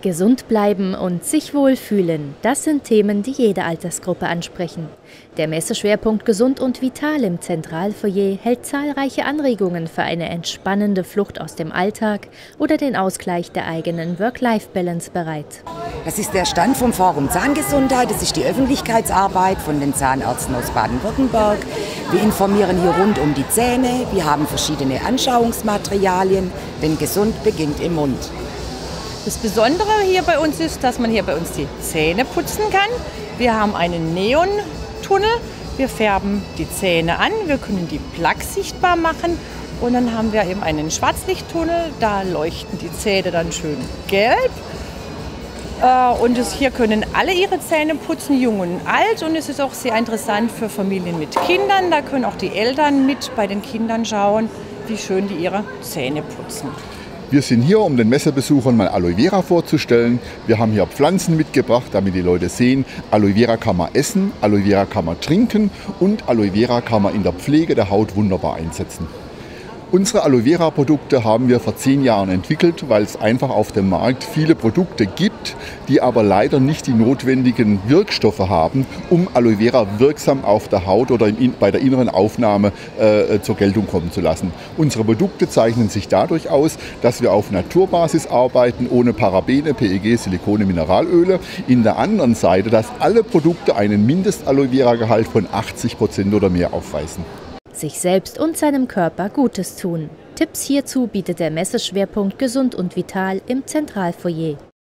Gesund bleiben und sich wohlfühlen, das sind Themen, die jede Altersgruppe ansprechen. Der Messeschwerpunkt Gesund und Vital im Zentralfoyer hält zahlreiche Anregungen für eine entspannende Flucht aus dem Alltag oder den Ausgleich der eigenen Work-Life-Balance bereit. Das ist der Stand vom Forum Zahngesundheit, das ist die Öffentlichkeitsarbeit von den Zahnärzten aus Baden-Württemberg. Wir informieren hier rund um die Zähne, wir haben verschiedene Anschauungsmaterialien, denn gesund beginnt im Mund. Das Besondere hier bei uns ist, dass man hier bei uns die Zähne putzen kann. Wir haben einen Neontunnel, wir färben die Zähne an, wir können die Plaques sichtbar machen und dann haben wir eben einen Schwarzlichttunnel, da leuchten die Zähne dann schön gelb. Und hier können alle ihre Zähne putzen, jung und alt, und es ist auch sehr interessant für Familien mit Kindern. Da können auch die Eltern mit bei den Kindern schauen, wie schön die ihre Zähne putzen. Wir sind hier, um den Messebesuchern mal Aloe Vera vorzustellen. Wir haben hier Pflanzen mitgebracht, damit die Leute sehen, Aloe Vera kann man essen, Aloe Vera kann man trinken und Aloe Vera kann man in der Pflege der Haut wunderbar einsetzen. Unsere Aloe Vera Produkte haben wir vor 10 Jahren entwickelt, weil es einfach auf dem Markt viele Produkte gibt, die aber leider nicht die notwendigen Wirkstoffe haben, um Aloe Vera wirksam auf der Haut oder bei der inneren Aufnahme zur Geltung kommen zu lassen. Unsere Produkte zeichnen sich dadurch aus, dass wir auf Naturbasis arbeiten, ohne Parabene, PEG, Silikone, Mineralöle. In der anderen Seite, dass alle Produkte einen Mindest-Aloe Vera Gehalt von 80% oder mehr aufweisen. Sich selbst und seinem Körper Gutes tun. Tipps hierzu bietet der Messeschwerpunkt Gesund und Vital im Zentralfoyer.